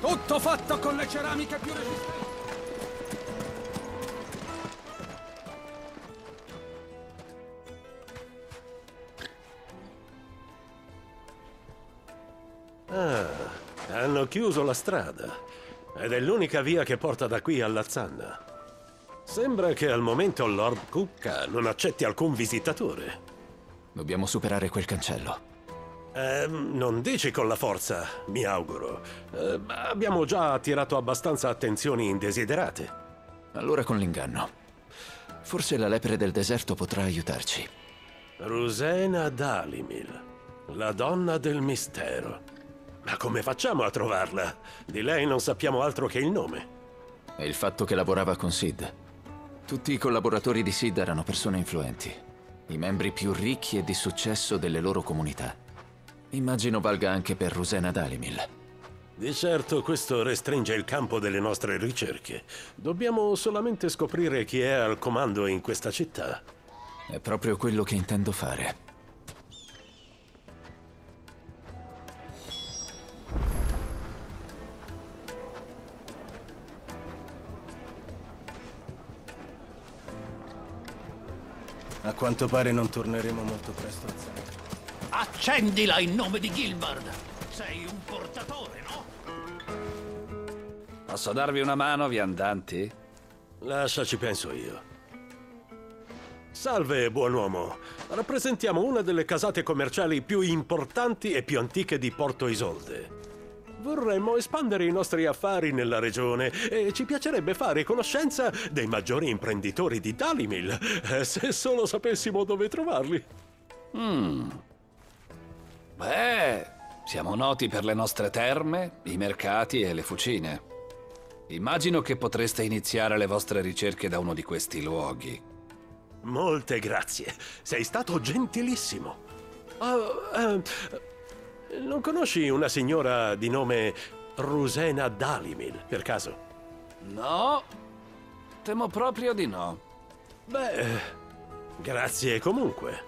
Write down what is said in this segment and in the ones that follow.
Tutto fatto con le ceramiche più resistenti. Ah, hanno chiuso la strada. Ed è l'unica via che porta da qui alla Zanna. Sembra che al momento Lord Cucca non accetti alcun visitatore. Dobbiamo superare quel cancello. Non dici con la forza, mi auguro. Abbiamo già attirato abbastanza attenzioni indesiderate. Allora con l'inganno. Forse la lepre del deserto potrà aiutarci. Rosena Dalimil, la donna del mistero. Ma come facciamo a trovarla? Di lei non sappiamo altro che il nome. E il fatto che lavorava con Sid. Tutti i collaboratori di Sid erano persone influenti. I membri più ricchi e di successo delle loro comunità. Immagino valga anche per Rosena Dalimil. Di certo questo restringe il campo delle nostre ricerche. Dobbiamo solamente scoprire chi è al comando in questa città. È proprio quello che intendo fare. A quanto pare non torneremo molto presto a Zanna. Accendila in nome di Gilbert! Sei un portatore, no? Posso darvi una mano, viandanti? Lasciaci, penso io. Salve, buon uomo. Rappresentiamo una delle casate commerciali più importanti e più antiche di Porto Isolde. Vorremmo espandere i nostri affari nella regione e ci piacerebbe fare conoscenza dei maggiori imprenditori di Dalimil, se solo sapessimo dove trovarli. Beh, siamo noti per le nostre terme, i mercati e le fucine. Immagino che potreste iniziare le vostre ricerche da uno di questi luoghi. Molte grazie, sei stato gentilissimo. Non conosci una signora di nome Rosena Dalimil, per caso? No, temo proprio di no. Beh, grazie comunque.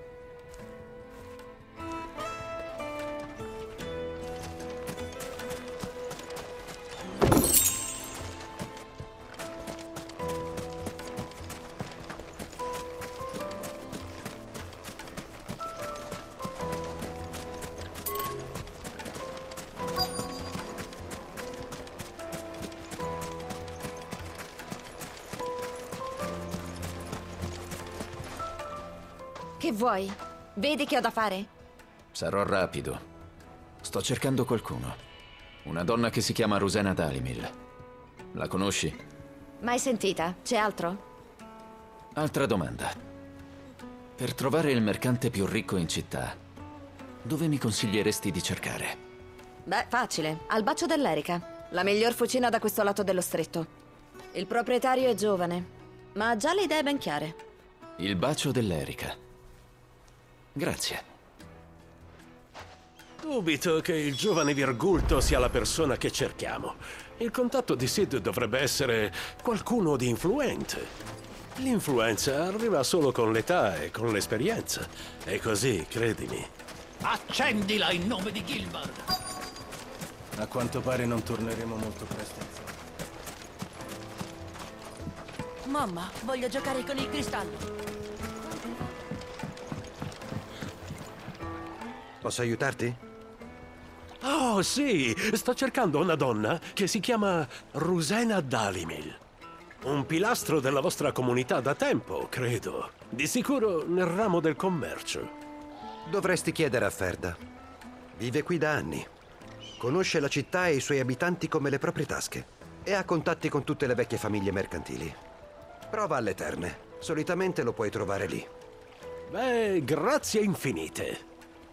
Che vuoi? Vedi che ho da fare? Sarò rapido. Sto cercando qualcuno. Una donna che si chiama Rosena Dalimil. La conosci? Mai sentita? C'è altro? Altra domanda. Per trovare il mercante più ricco in città, dove mi consiglieresti di cercare? Beh, facile. Al Bacio dell'Erica. La miglior fucina da questo lato dello stretto. Il proprietario è giovane, ma ha già le idee ben chiare. Il Bacio dell'Erica. Grazie. Dubito che il giovane Virgulto sia la persona che cerchiamo. Il contatto di Sid dovrebbe essere qualcuno di influente. L'influenza arriva solo con l'età e con l'esperienza. È così, credimi. Accendila in nome di Gilbert! A quanto pare non torneremo molto presto a Zanna. Mamma, voglio giocare con il cristallo. Posso aiutarti? Oh, sì! Sto cercando una donna che si chiama Rosena Dalimil. Un pilastro della vostra comunità da tempo, credo. Di sicuro nel ramo del commercio. Dovresti chiedere a Ferda. Vive qui da anni. Conosce la città e i suoi abitanti come le proprie tasche. E ha contatti con tutte le vecchie famiglie mercantili. Prova alle terme. Solitamente lo puoi trovare lì. Beh, grazie infinite.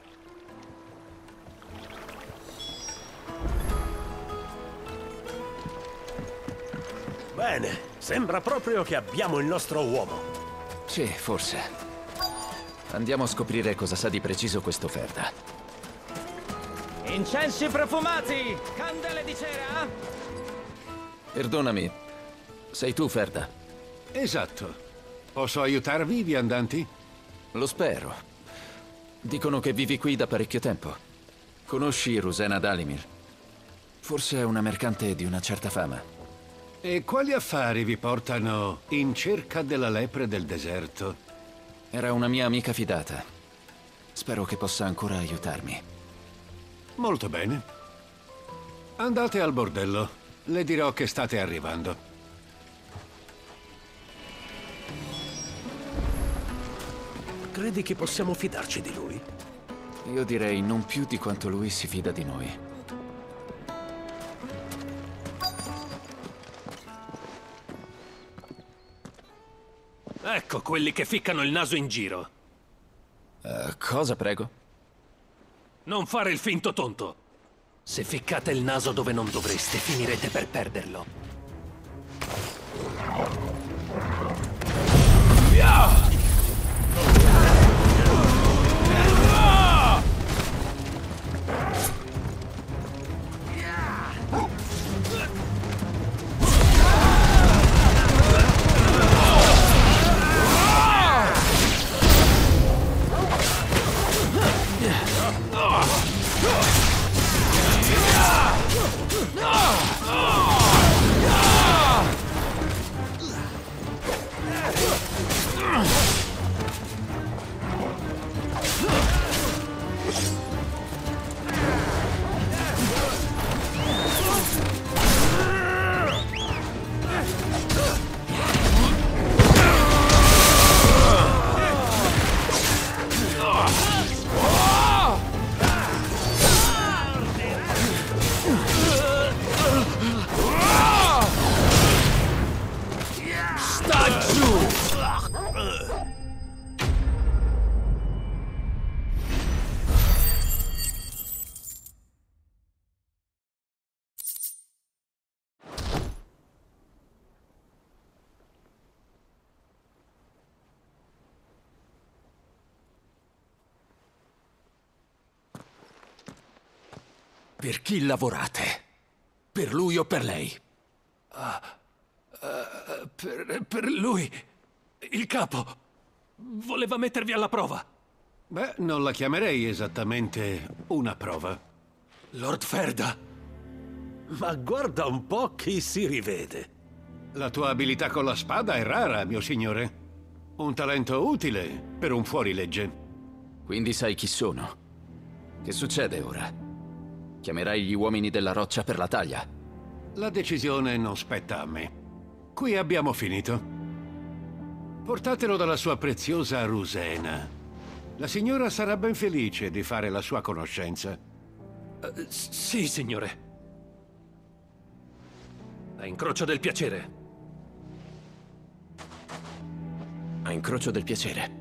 Bene, sembra proprio che abbiamo il nostro uomo. Sì, forse. Andiamo a scoprire cosa sa di preciso questo Ferda. Incensi profumati! Candele di cera! Perdonami, sei tu Ferda? Esatto. Posso aiutarvi, viandanti? Lo spero. Dicono che vivi qui da parecchio tempo. Conosci Rosena Dalimil? Forse è una mercante di una certa fama. E quali affari vi portano in cerca della lepre del deserto? Era una mia amica fidata. Spero che possa ancora aiutarmi. Molto bene. Andate al bordello. Le dirò che state arrivando. Credi che possiamo fidarci di lui? Io direi non più di quanto lui si fida di noi. Ecco quelli che ficcano il naso in giro. Cosa, prego? Non fare il finto tonto. Se ficcate il naso dove non dovreste, finirete per perderlo. Per chi lavorate? Per lui o per lei? Per lui. Il capo. Voleva mettervi alla prova. Beh, non la chiamerei esattamente una prova. Lord Ferda. Ma guarda un po' chi si rivede. La tua abilità con la spada è rara, mio signore. Un talento utile per un fuorilegge. Quindi sai chi sono. Che succede ora? Chiamerai gli uomini della roccia per la taglia? La decisione non spetta a me. Qui abbiamo finito. Portatelo dalla sua preziosa Rusena. La signora sarà ben felice di fare la sua conoscenza. Sì, signore. A incrocio del piacere. A incrocio del piacere.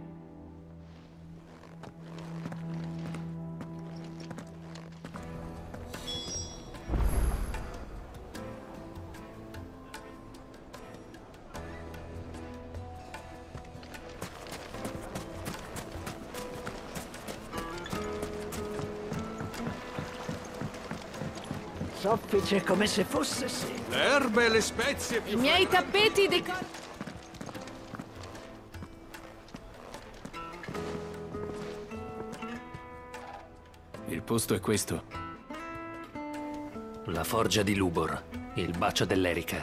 Soffice come se fosse sì. Le erbe e le spezie più... I miei tappeti Il posto è questo. La forgia di Lubor. Il bacio dell'Erica.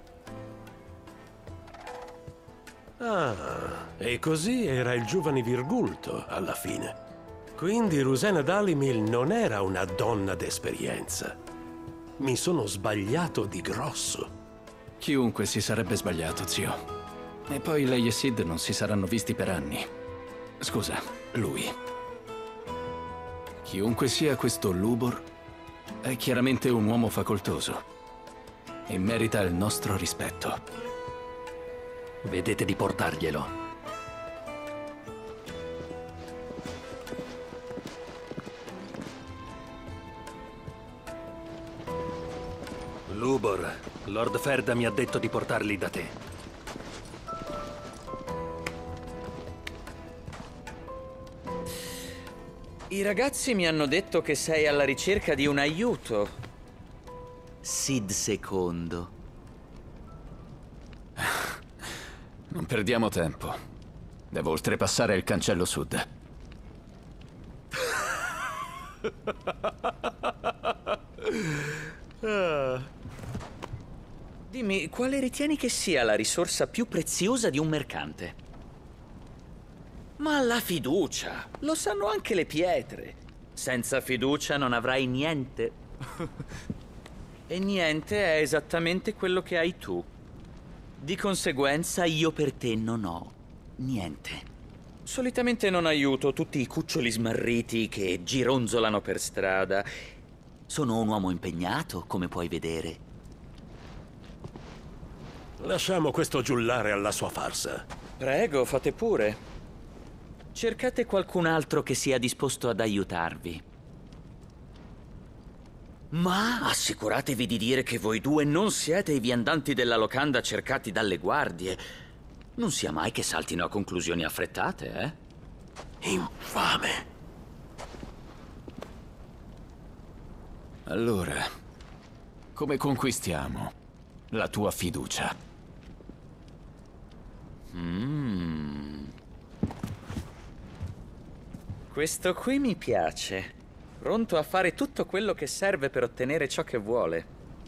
Ah, e così era il giovane Virgulto, alla fine. Quindi Rusena Dalimil non era una donna d'esperienza. Mi sono sbagliato di grosso. Chiunque si sarebbe sbagliato, zio. E poi lei e Sid non si saranno visti per anni. Scusa, lui. Chiunque sia questo Lubor, è chiaramente un uomo facoltoso. E merita il nostro rispetto. Vedete di portarglielo. Lubor, Lord Ferda mi ha detto di portarli da te. I ragazzi mi hanno detto che sei alla ricerca di un aiuto. Sid II. Non perdiamo tempo. Devo oltrepassare il cancello sud. Dimmi, quale ritieni che sia la risorsa più preziosa di un mercante? Ma la fiducia! Lo sanno anche le pietre. Senza fiducia non avrai niente. E niente è esattamente quello che hai tu. Di conseguenza io per te non ho niente. Solitamente non aiuto tutti i cuccioli smarriti che gironzolano per strada. Sono un uomo impegnato, come puoi vedere. Lasciamo questo giullare alla sua farsa. Prego, fate pure. Cercate qualcun altro che sia disposto ad aiutarvi. Ma assicuratevi di dire che voi due non siete i viandanti della locanda cercati dalle guardie. Non sia mai che saltino a conclusioni affrettate, eh? Infame! Allora, come conquistiamo la tua fiducia? Questo qui mi piace. Pronto a fare tutto quello che serve per ottenere ciò che vuole.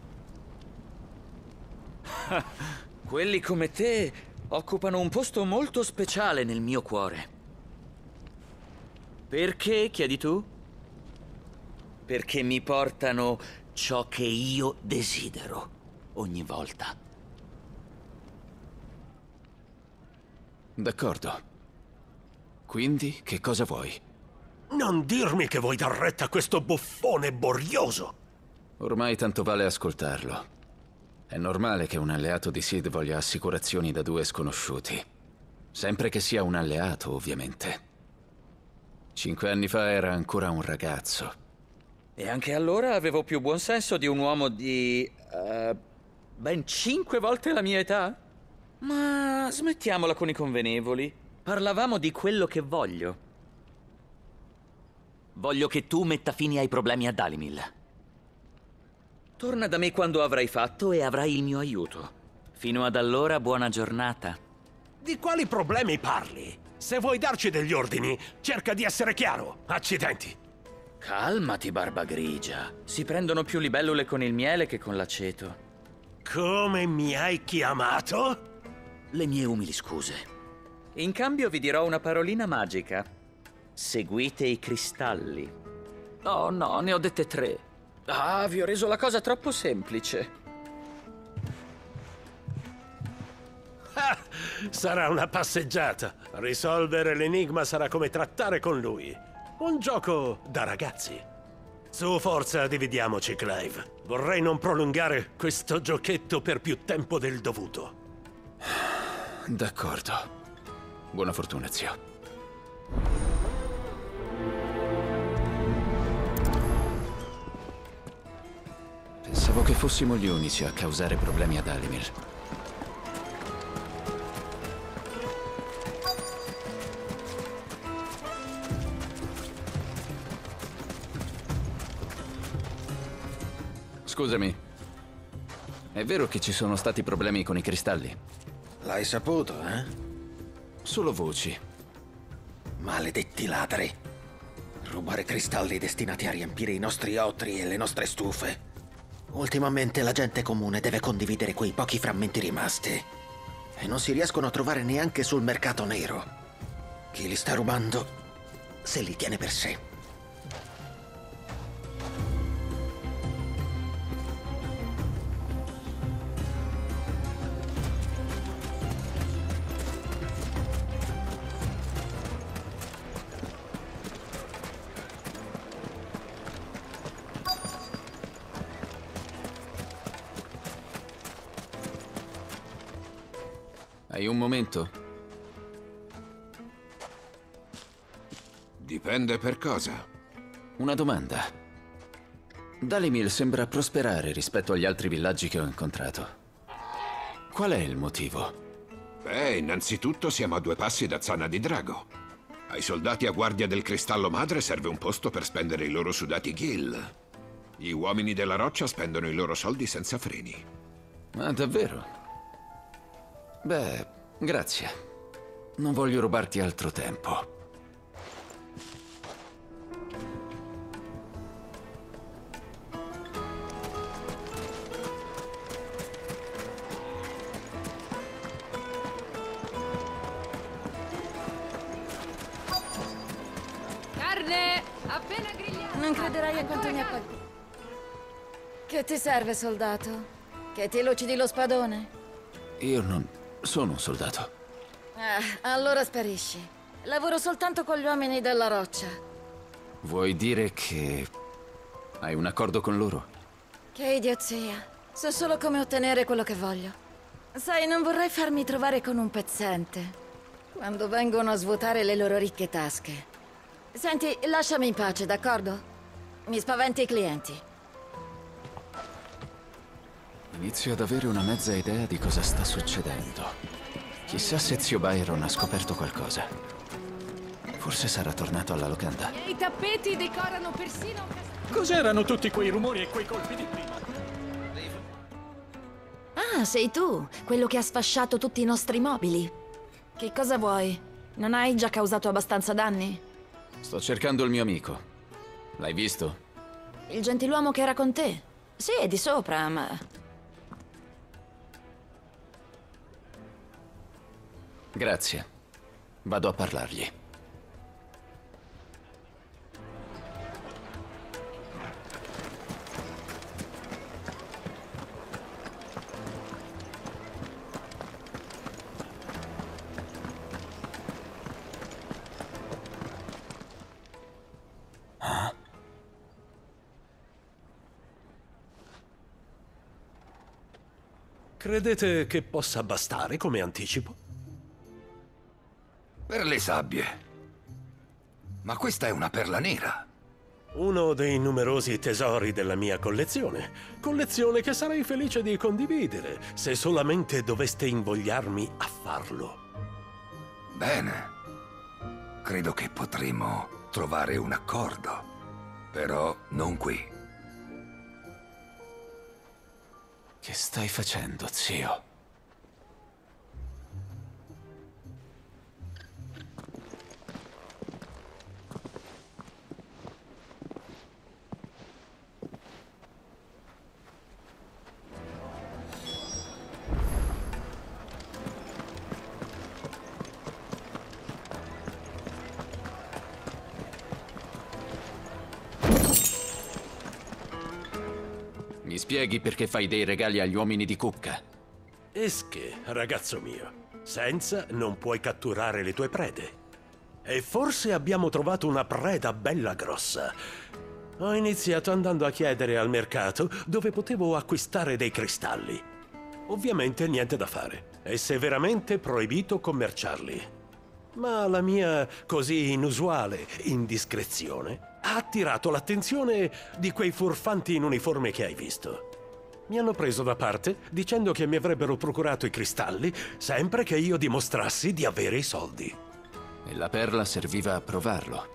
Quelli come te occupano un posto molto speciale nel mio cuore. Perché, chiedi tu? Perché mi portano ciò che io desidero ogni volta. D'accordo. Quindi, che cosa vuoi? Non dirmi che vuoi dar retta a questo buffone borioso! Ormai tanto vale ascoltarlo. È normale che un alleato di Sid voglia assicurazioni da due sconosciuti. Sempre che sia un alleato, ovviamente. 5 anni fa era ancora un ragazzo. E anche allora avevo più buon senso di un uomo di... ben 5 volte la mia età? Ma smettiamola con i convenevoli. Parlavamo di quello che voglio. Voglio che tu metta fine ai problemi a Dalimil. Torna da me quando avrai fatto e avrai il mio aiuto. Fino ad allora, buona giornata. Di quali problemi parli? Se vuoi darci degli ordini, cerca di essere chiaro. Accidenti. Calmati, barba grigia. Si prendono più libellule con il miele che con l'aceto. Come mi hai chiamato? Le mie umili scuse. In cambio vi dirò una parolina magica. Seguite i cristalli. Oh no, ne ho dette 3. Ah, vi ho reso la cosa troppo semplice. Ah, sarà una passeggiata. Risolvere l'enigma sarà come trattare con lui. Un gioco da ragazzi. Su, forza, dividiamoci, Clive. Vorrei non prolungare questo giochetto per più tempo del dovuto. D'accordo. Buona fortuna, zio. Pensavo che fossimo gli unici a causare problemi ad Dalimil. Scusami. È vero che ci sono stati problemi con i cristalli? L'hai saputo, eh? Solo voci. Maledetti ladri. Rubare cristalli destinati a riempire i nostri otri e le nostre stufe. Ultimamente la gente comune deve condividere quei pochi frammenti rimasti. E non si riescono a trovare neanche sul mercato nero. Chi li sta rubando se li tiene per sé. Hai un momento? Dipende per cosa. Una domanda. Dalimil sembra prosperare rispetto agli altri villaggi che ho incontrato. Qual è il motivo? Beh, innanzitutto siamo a 2 passi da Zona di Drago. Ai soldati a guardia del Cristallo Madre serve un posto per spendere i loro sudati ghill. Gli uomini della roccia spendono i loro soldi senza freni. Ah, davvero? Beh, grazie. Non voglio rubarti altro tempo. carne! Appena grigliata! Non crederai a quanto mi ha pagato. Che ti serve, soldato? Che ti lucidi lo spadone? Io non sono un soldato. Allora sparisci. Lavoro soltanto con gli uomini della roccia. Vuoi dire che hai un accordo con loro? Che idiozia. So solo come ottenere quello che voglio. Sai, non vorrei farmi trovare con un pezzente quando vengono a svuotare le loro ricche tasche. Senti, lasciami in pace, d'accordo? Mi spaventi i clienti. Inizio ad avere una mezza idea di cosa sta succedendo. Chissà se zio Byron ha scoperto qualcosa. Forse sarà tornato alla locanda. I tappeti decorano persino... Cos'erano tutti quei rumori e quei colpi di prima? Ah, sei tu, quello che ha sfasciato tutti i nostri mobili. Che cosa vuoi? Non hai già causato abbastanza danni? Sto cercando il mio amico. L'hai visto? Il gentiluomo che era con te? Sì, è di sopra, ma... Grazie. Vado a parlargli. Credete che possa bastare come anticipo? Per le sabbie. Ma questa è una perla nera. Uno dei numerosi tesori della mia collezione. Collezione che sarei felice di condividere, se solamente doveste invogliarmi a farlo. Bene. Credo che potremo trovare un accordo. Però non qui. Che stai facendo, zio? Mi spieghi perché fai dei regali agli uomini di Kupka? Esche, ragazzo mio. Senza non puoi catturare le tue prede. E forse abbiamo trovato una preda bella grossa. Ho iniziato andando a chiedere al mercato dove potevo acquistare dei cristalli. Ovviamente niente da fare. È severamente proibito commerciarli. Ma la mia così inusuale indiscrezione ha attirato l'attenzione di quei furfanti in uniforme che hai visto. Mi hanno preso da parte dicendo che mi avrebbero procurato i cristalli sempre che io dimostrassi di avere i soldi. E la perla serviva a provarlo.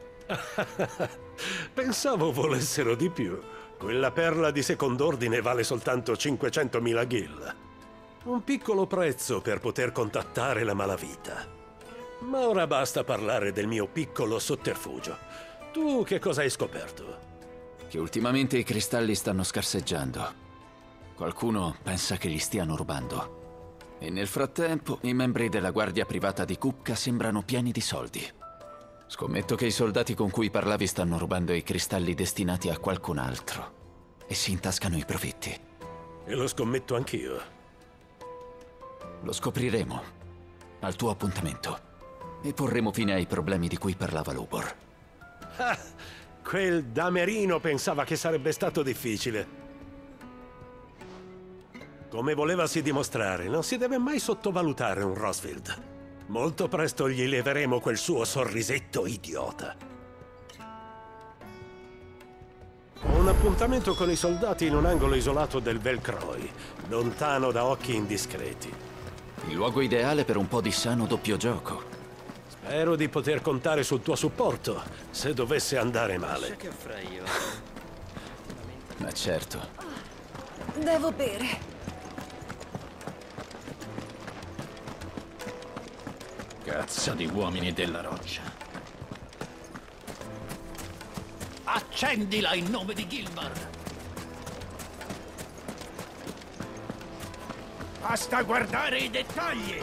Pensavo volessero di più. Quella perla di second'ordine vale soltanto 500.000 gil. Un piccolo prezzo per poter contattare la malavita. Ma ora basta parlare del mio piccolo sotterfugio. Tu che cosa hai scoperto? Che ultimamente i cristalli stanno scarseggiando. Qualcuno pensa che li stiano rubando. E nel frattempo i membri della guardia privata di Kupka sembrano pieni di soldi. Scommetto che i soldati con cui parlavi stanno rubando i cristalli destinati a qualcun altro. E si intascano i profitti. E lo scommetto anch'io. Lo scopriremo al tuo appuntamento. E porremo fine ai problemi di cui parlava Lubor. Ah, quel damerino pensava che sarebbe stato difficile. Come volevasi dimostrare, non si deve mai sottovalutare un Rosfield. Molto presto gli leveremo quel suo sorrisetto idiota. Ho un appuntamento con i soldati in un angolo isolato del Velcroy, lontano da occhi indiscreti. Il luogo ideale per un po' di sano doppio gioco. Spero di poter contare sul tuo supporto, se dovesse andare male. Che io. Ma certo. Devo bere. Cazzo di uomini della roccia. Accendila in nome di Gilmar! Basta guardare i dettagli!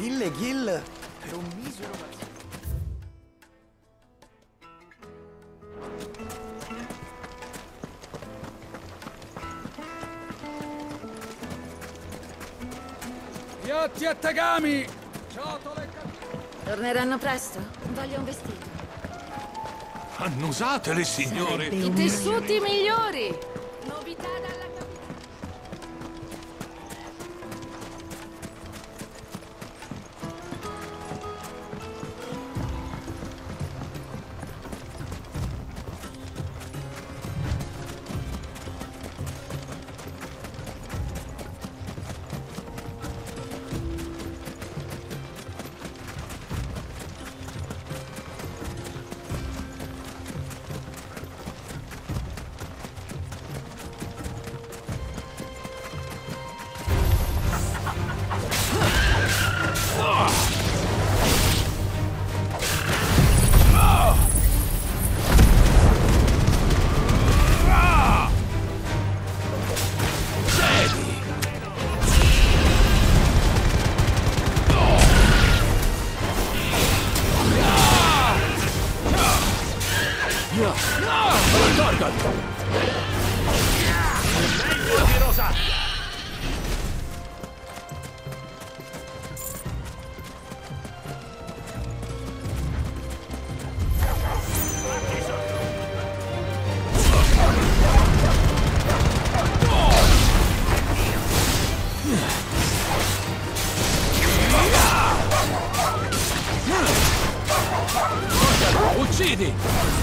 Gil e Gil per un misero... Piatti e tegami! Torneranno presto? Voglio un vestito. Annusatele, signore! I tessuti migliori! Novità dalla capitale. Uccidi!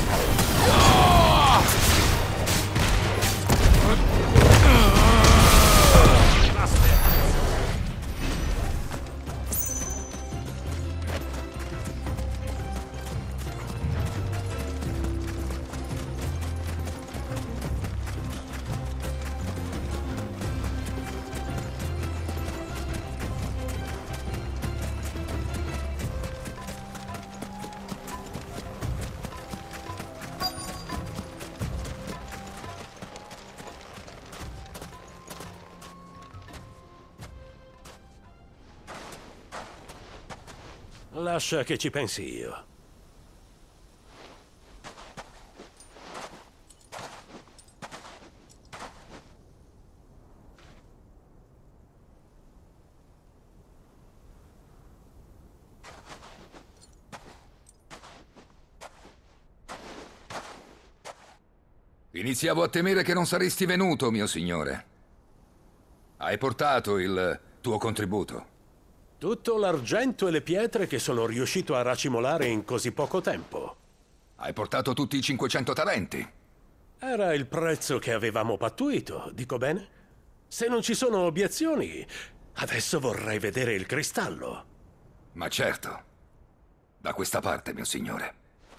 Lascia che ci pensi io. Iniziavo a temere che non saresti venuto, mio signore. Hai portato il tuo contributo. Tutto l'argento e le pietre che sono riuscito a racimolare in così poco tempo. Hai portato tutti i 500 talenti. Era il prezzo che avevamo pattuito, dico bene? Se non ci sono obiezioni, adesso vorrei vedere il cristallo. Ma certo. Da questa parte, mio signore.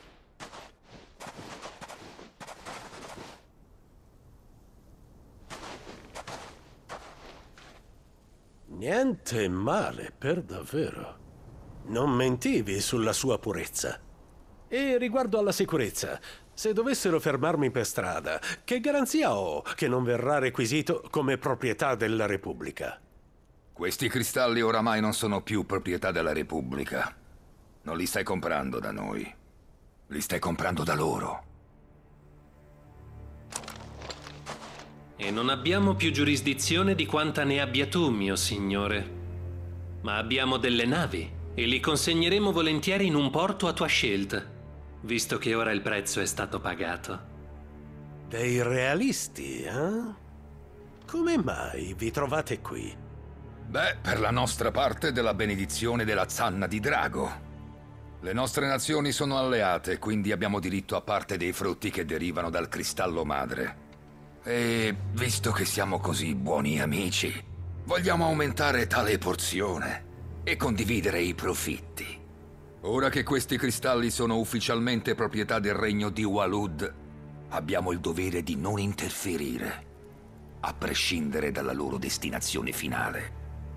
Niente male, per davvero. Non mentivi sulla sua purezza. E riguardo alla sicurezza, se dovessero fermarmi per strada, che garanzia ho che non verrà requisito come proprietà della Repubblica? Questi cristalli oramai non sono più proprietà della Repubblica. Non li stai comprando da noi. Li stai comprando da loro. E non abbiamo più giurisdizione di quanta ne abbia tu, mio signore. Ma abbiamo delle navi e li consegneremo volentieri in un porto a tua scelta, visto che ora il prezzo è stato pagato. Dei realisti, eh? Come mai vi trovate qui? Beh, per la nostra parte della benedizione della Zanna di Drago. Le nostre nazioni sono alleate, quindi abbiamo diritto a parte dei frutti che derivano dal cristallo madre. E visto che siamo così buoni amici, vogliamo aumentare tale porzione e condividere i profitti. Ora che questi cristalli sono ufficialmente proprietà del regno di Walud, abbiamo il dovere di non interferire, a prescindere dalla loro destinazione finale.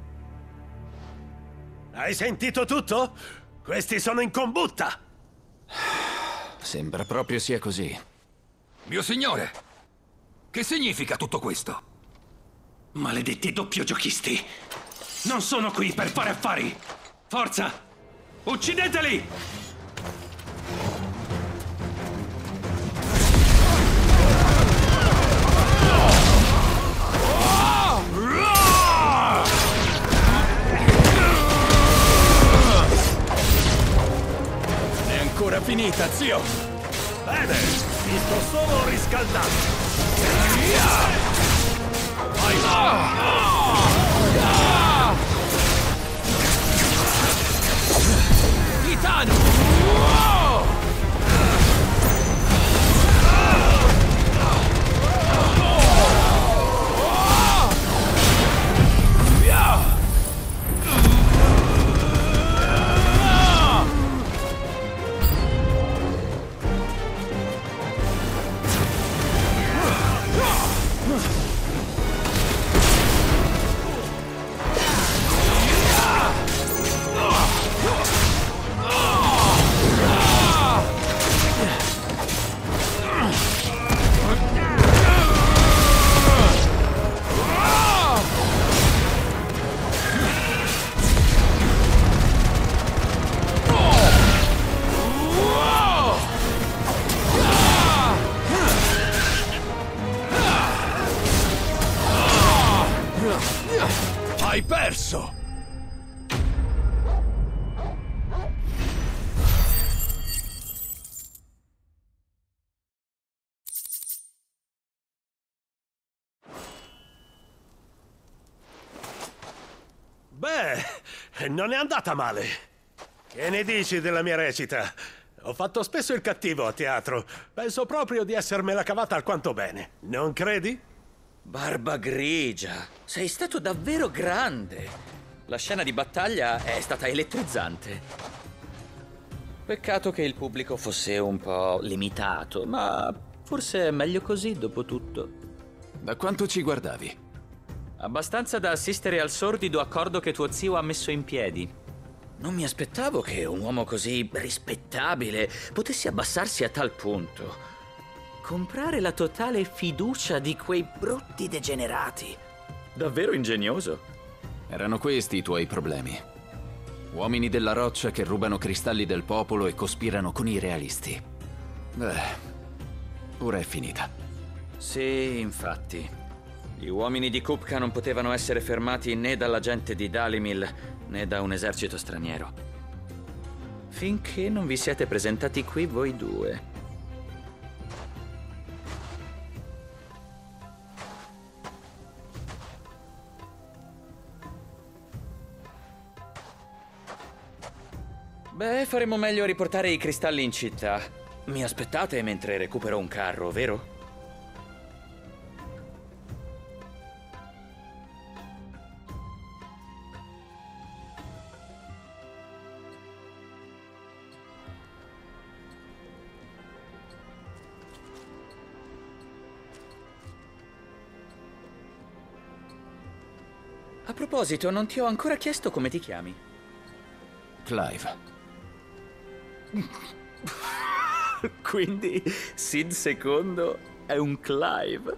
Hai sentito tutto? Questi sono in combutta! Sembra proprio sia così. Mio signore! Che significa tutto questo? Maledetti doppiogiochisti! Non sono qui per fare affari! Forza! Uccideteli! È ancora finita, zio! Bene, mi sto solo riscaldando. Vai là! Titano! Hai perso! Beh, non è andata male. Che ne dici della mia recita? Ho fatto spesso il cattivo a teatro. Penso proprio di essermela cavata alquanto bene. Non credi? Barba Grigia, sei stato davvero grande. La scena di battaglia è stata elettrizzante. Peccato che il pubblico fosse un po' limitato, ma forse è meglio così dopo tutto. Da quanto ci guardavi? Abbastanza da assistere al sordido accordo che tuo zio ha messo in piedi. Non mi aspettavo che un uomo così rispettabile potesse abbassarsi a tal punto. Comprare la totale fiducia di quei brutti degenerati. Davvero ingegnoso. Erano questi i tuoi problemi. Uomini della roccia che rubano cristalli del popolo e cospirano con i realisti. Beh, ora è finita. Sì, infatti. Gli uomini di Kupka non potevano essere fermati né dalla gente di Dalimil né da un esercito straniero. Finché non vi siete presentati qui voi due. Beh, faremo meglio a riportare i cristalli in città. Mi aspettate mentre recupero un carro, vero? A proposito, non ti ho ancora chiesto come ti chiami. Clive. Quindi Sid II è un Clive?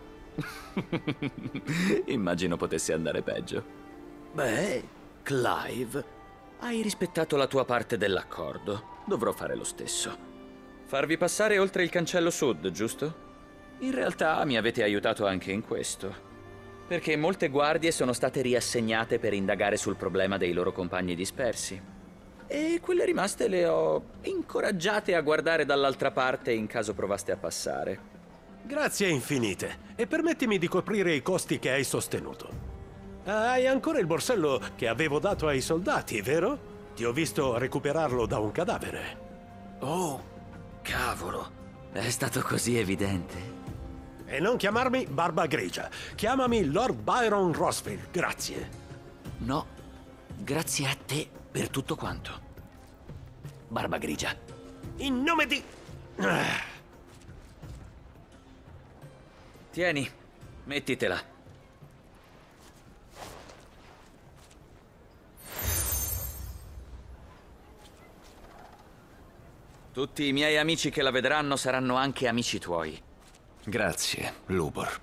Immagino potesse andare peggio. Beh, Clive, hai rispettato la tua parte dell'accordo. Dovrò fare lo stesso. Farvi passare oltre il cancello sud, giusto? In realtà mi avete aiutato anche in questo, perché molte guardie sono state riassegnate per indagare sul problema dei loro compagni dispersi. E quelle rimaste le ho incoraggiate a guardare dall'altra parte in caso provaste a passare. Grazie infinite. E permettimi di coprire i costi che hai sostenuto. Hai ancora il borsello che avevo dato ai soldati, vero? Ti ho visto recuperarlo da un cadavere. Oh, cavolo. È stato così evidente. E non chiamarmi Barba Grigia. Chiamami Lord Byron Rosfield. Grazie. No, grazie a te per tutto quanto. Barba Grigia. In nome di... Tieni, mettitela. Tutti i miei amici che la vedranno saranno anche amici tuoi. Grazie, Lubor.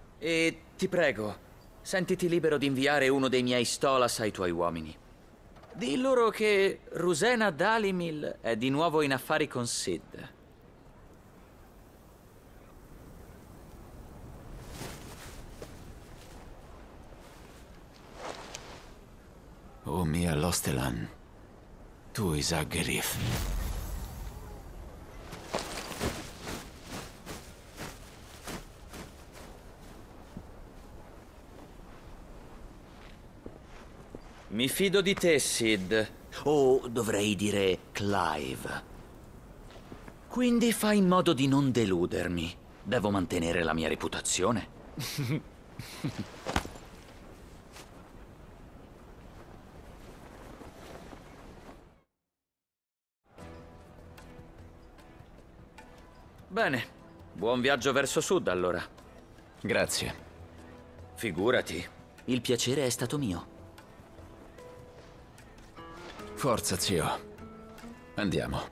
E ti prego, sentiti libero di inviare uno dei miei Stolas ai tuoi uomini. Di loro che Rosena Dalimil è di nuovo in affari con Sid. Oh mia Lostelan, tu Isaac Gerif. Mi fido di te, Sid. O dovrei dire Clive. Quindi fai in modo di non deludermi. Devo mantenere la mia reputazione. Bene, buon viaggio verso sud allora. Grazie. Figurati, il piacere è stato mio. Forza, zio. Andiamo.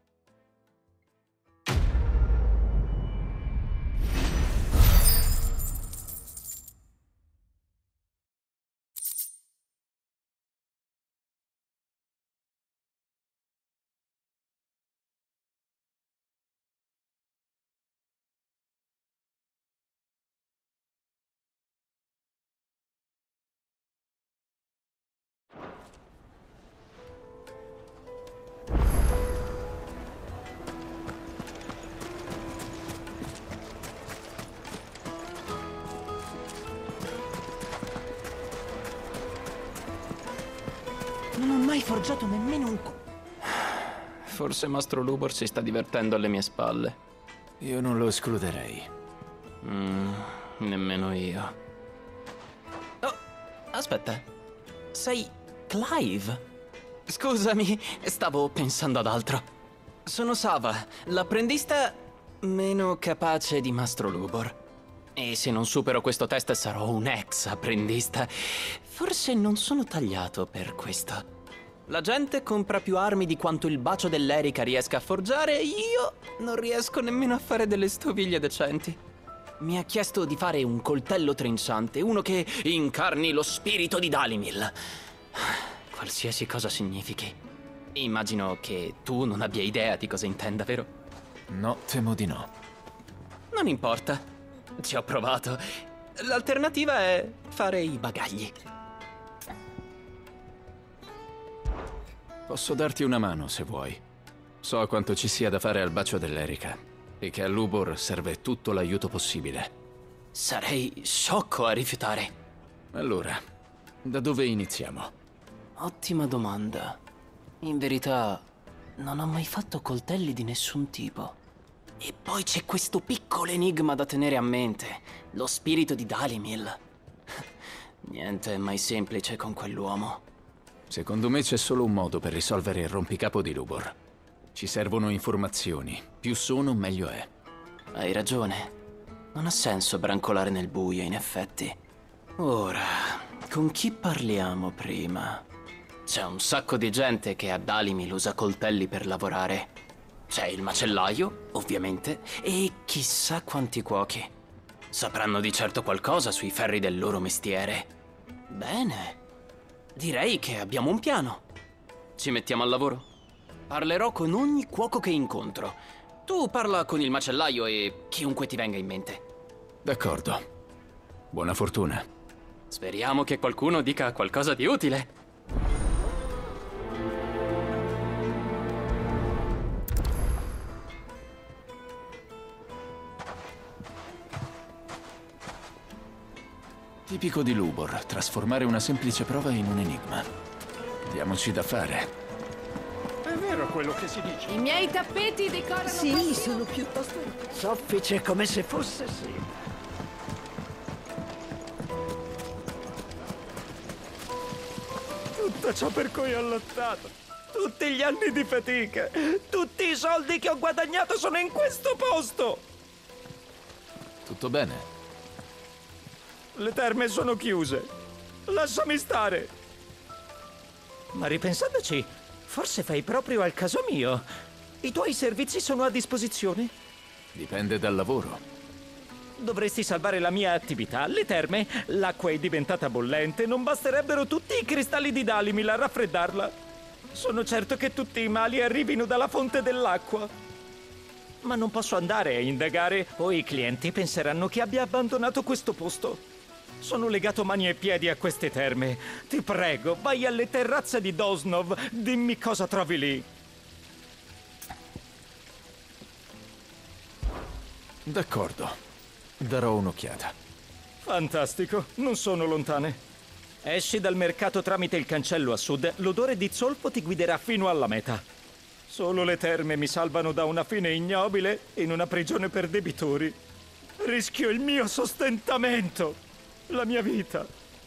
Non ho mai forgiato nemmeno un Forse Mastro Lubor si sta divertendo alle mie spalle. Io non lo escluderei. Nemmeno io. Oh, aspetta. Sei Clive? Scusami, stavo pensando ad altro. Sono Sava, l'apprendista meno capace di Mastro Lubor. E se non supero questo test sarò un ex apprendista. Forse non sono tagliato per questo. La gente compra più armi di quanto il bacio dell'Erica riesca a forgiare e io non riesco nemmeno a fare delle stoviglie decenti. Mi ha chiesto di fare un coltello trinciante, uno che incarni lo spirito di Dalimil. Qualsiasi cosa significhi. Immagino che tu non abbia idea di cosa intenda, vero? No, temo di no. Non importa. Ci ho provato. L'alternativa è fare i bagagli. Posso darti una mano, se vuoi. So quanto ci sia da fare al bacio dell'Erica e che a Lubor serve tutto l'aiuto possibile. Sarei sciocco a rifiutare. Allora, da dove iniziamo? Ottima domanda. In verità, non ho mai fatto coltelli di nessun tipo. E poi c'è questo piccolo enigma da tenere a mente. Lo spirito di Dalimil. Niente è mai semplice con quell'uomo. Secondo me c'è solo un modo per risolvere il rompicapo di Lubor. Ci servono informazioni. Più sono, meglio è. Hai ragione. Non ha senso brancolare nel buio, in effetti. Ora, con chi parliamo prima? C'è un sacco di gente che a Dalimil usa coltelli per lavorare. C'è il macellaio, ovviamente, e chissà quanti cuochi. Sapranno di certo qualcosa sui ferri del loro mestiere. Bene. Direi che abbiamo un piano. Ci mettiamo al lavoro. Parlerò con ogni cuoco che incontro. Tu parla con il macellaio e chiunque ti venga in mente. D'accordo. Buona fortuna. Speriamo che qualcuno dica qualcosa di utile. Tipico di Lubor, trasformare una semplice prova in un enigma. Diamoci da fare. È vero quello che si dice. I miei tappeti decorano. Sì, sono piuttosto soffice, come se fosse sì. Tutto ciò per cui ho lottato. Tutti gli anni di fatica. Tutti i soldi che ho guadagnato sono in questo posto. Tutto bene? Le terme sono chiuse. Lasciami stare. Ma ripensandoci, forse fai proprio al caso mio. I tuoi servizi sono a disposizione? Dipende dal lavoro. Dovresti salvare la mia attività. Le terme, l'acqua è diventata bollente, non basterebbero tutti i cristalli di Dalimil a raffreddarla. Sono certo che tutti i mali arrivino dalla fonte dell'acqua. Ma non posso andare a indagare o i clienti penseranno che abbia abbandonato questo posto. Sono legato mani e piedi a queste terme. Ti prego, vai alle terrazze di Dosnov. Dimmi cosa trovi lì. D'accordo. Darò un'occhiata. Fantastico, non sono lontane. Esci dal mercato tramite il cancello a sud, l'odore di zolfo ti guiderà fino alla meta. Solo le terme mi salvano da una fine ignobile in una prigione per debitori. Rischio il mio sostentamento, la mia vita.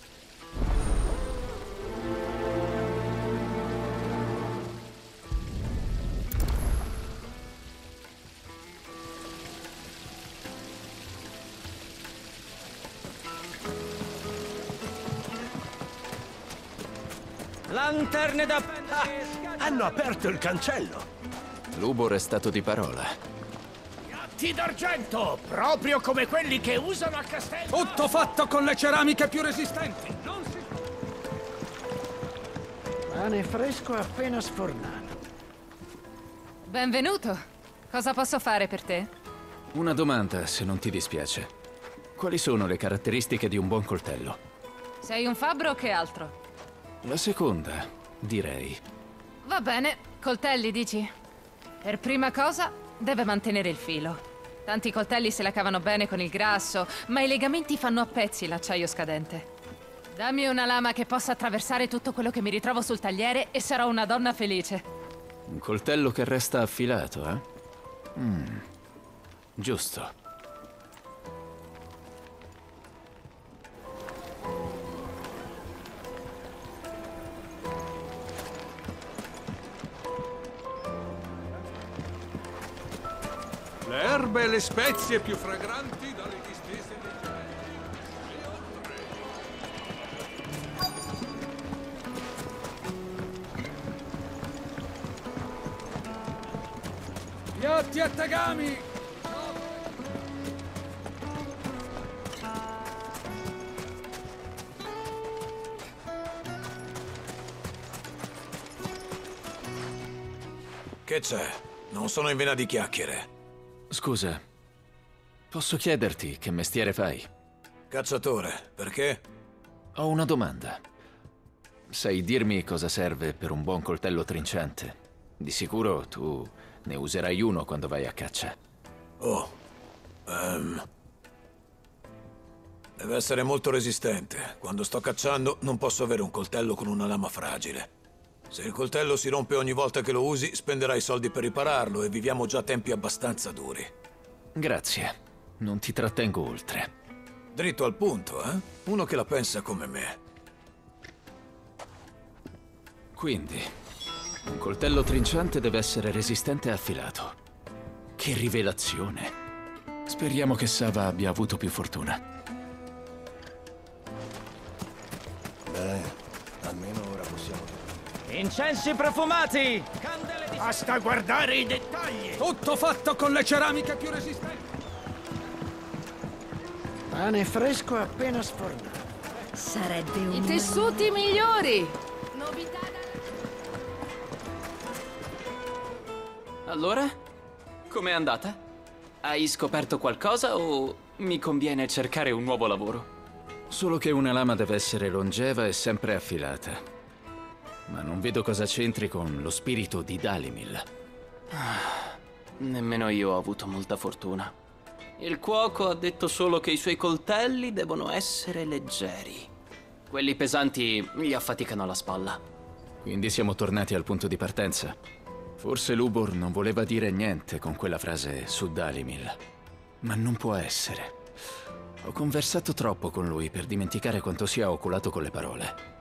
Lanterne da appendere! Hanno aperto il cancello! Lubor è stato di parola. Piatti d'argento, proprio come quelli che usano a castello! Tutto fatto con le ceramiche più resistenti! Pane fresco appena sfornato. Benvenuto. Cosa posso fare per te? Una domanda, se non ti dispiace. Quali sono le caratteristiche di un buon coltello? Sei un fabbro o che altro? La seconda, direi. Va bene, coltelli dici? Per prima cosa, deve mantenere il filo. Tanti coltelli se la cavano bene con il grasso, ma i legamenti fanno a pezzi l'acciaio scadente. Dammi una lama che possa attraversare tutto quello che mi ritrovo sul tagliere e sarò una donna felice. Un coltello che resta affilato, eh? Giusto. Le erbe e le spezie più fragranti dalle distese dei cieli. Piatti a tagami! Che c'è? Non sono in vena di chiacchiere. Scusa, posso chiederti che mestiere fai? Cacciatore, perché? Ho una domanda. Sai dirmi cosa serve per un buon coltello trinciante? Di sicuro tu ne userai uno quando vai a caccia. Deve essere molto resistente. Quando sto cacciando non posso avere un coltello con una lama fragile. Se il coltello si rompe ogni volta che lo usi, spenderai soldi per ripararlo e viviamo già tempi abbastanza duri. Grazie. Non ti trattengo oltre. Dritto al punto, eh? Uno che la pensa come me. Quindi, un coltello trinciante deve essere resistente e affilato. Che rivelazione. Speriamo che Sava abbia avuto più fortuna. Beh, almeno ora possiamo... Incensi profumati! Candele di... Basta guardare i dettagli! Tutto fatto con le ceramiche più resistenti! Pane fresco appena sfornato. Sarebbe un... I tessuti migliori! Novità Allora? Com'è andata? Hai scoperto qualcosa o mi conviene cercare un nuovo lavoro? Solo che una lama deve essere longeva e sempre affilata. Ma non vedo cosa c'entri con lo spirito di Dalimil. Nemmeno io ho avuto molta fortuna. Il cuoco ha detto solo che i suoi coltelli devono essere leggeri. Quelli pesanti gli affaticano la spalla. Quindi siamo tornati al punto di partenza. Forse Lubor non voleva dire niente con quella frase su Dalimil. Ma non può essere. Ho conversato troppo con lui per dimenticare quanto sia oculato con le parole.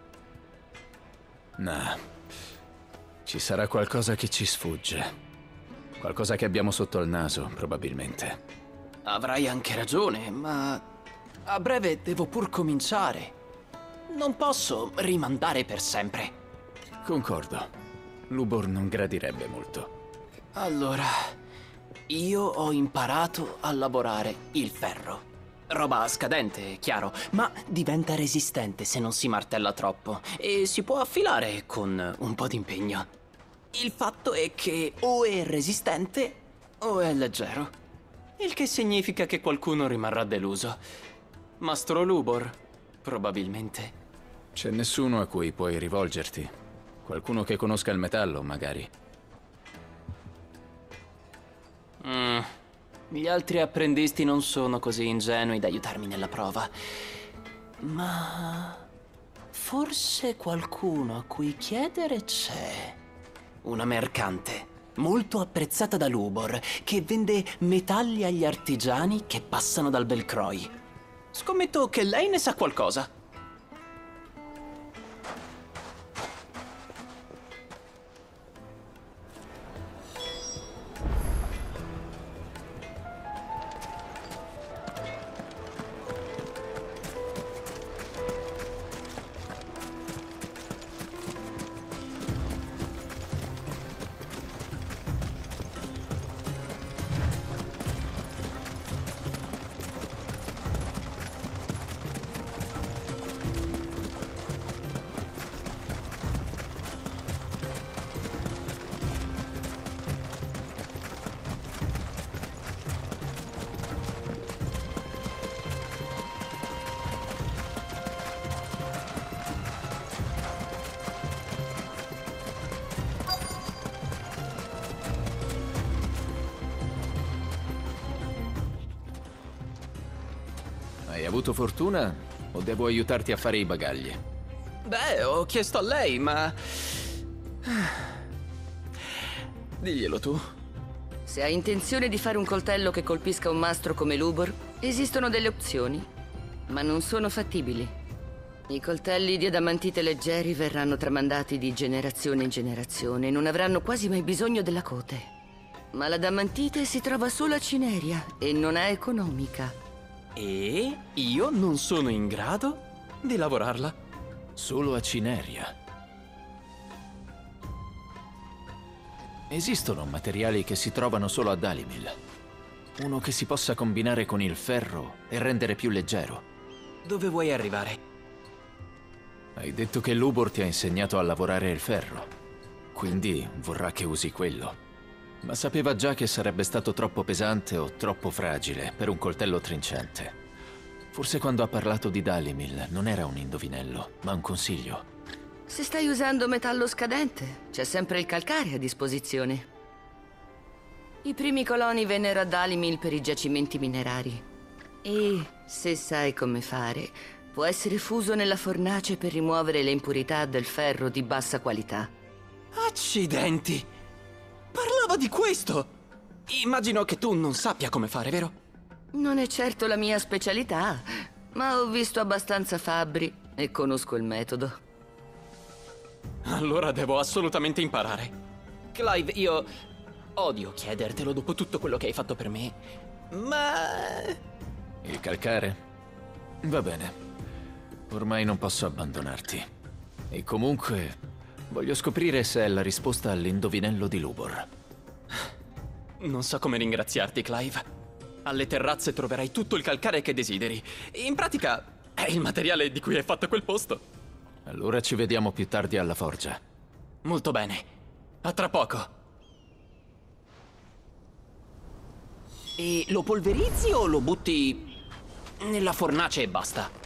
No. Ci sarà qualcosa che ci sfugge. Qualcosa che abbiamo sotto al naso, probabilmente. Avrai anche ragione, ma a breve devo pur cominciare. Non posso rimandare per sempre. Concordo. Lubor non gradirebbe molto. Allora, io ho imparato a lavorare il ferro. roba scadente, chiaro, ma diventa resistente se non si martella troppo e si può affilare con un po' di impegno. Il fatto è che o è resistente o è leggero, il che significa che qualcuno rimarrà deluso. Mastro Lubor, probabilmente. C'è nessuno a cui puoi rivolgerti? Qualcuno che conosca il metallo, magari? Gli altri apprendisti non sono così ingenui da aiutarmi nella prova. Ma forse qualcuno a cui chiedere c'è. Una mercante, molto apprezzata da Lubor, che vende metalli agli artigiani che passano dal Belcroy. Scommetto che lei ne sa qualcosa. Hai avuto fortuna o devo aiutarti a fare i bagagli? Beh, ho chiesto a lei, ma... Diglielo tu. Se hai intenzione di fare un coltello che colpisca un mastro come Lubor, esistono delle opzioni, ma non sono fattibili. I coltelli di adamantite leggeri verranno tramandati di generazione in generazione e non avranno quasi mai bisogno della cote. Ma l'adamantite si trova solo a Cineria e non è economica. E io non sono in grado di lavorarla. Solo a Cineria. Esistono materiali che si trovano solo a Dalimil. Uno che si possa combinare con il ferro e rendere più leggero. Dove vuoi arrivare? Hai detto che Lubor ti ha insegnato a lavorare il ferro. Quindi vorrà che usi quello. Ma sapeva già che sarebbe stato troppo pesante o troppo fragile per un coltello trincente. Forse quando ha parlato di Dalimil non era un indovinello, ma un consiglio. Se stai usando metallo scadente, c'è sempre il calcare a disposizione. I primi coloni vennero a Dalimil per i giacimenti minerari. E, se sai come fare, può essere fuso nella fornace per rimuovere le impurità del ferro di bassa qualità. Accidenti! Parlava di questo! Immagino che tu non sappia come fare, vero? Non è certo la mia specialità, ma ho visto abbastanza fabbri e conosco il metodo. Allora devo assolutamente imparare. Clive, io odio chiedertelo dopo tutto quello che hai fatto per me, ma... Il calcare? Va bene. Ormai non posso abbandonarti. E comunque... voglio scoprire se è la risposta all'indovinello di Lubor. Non so come ringraziarti, Clive. Alle terrazze troverai tutto il calcare che desideri. In pratica, è il materiale di cui hai fatto quel posto. Allora ci vediamo più tardi alla forgia. Molto bene. A tra poco. E lo polverizzi o lo butti nella fornace e basta?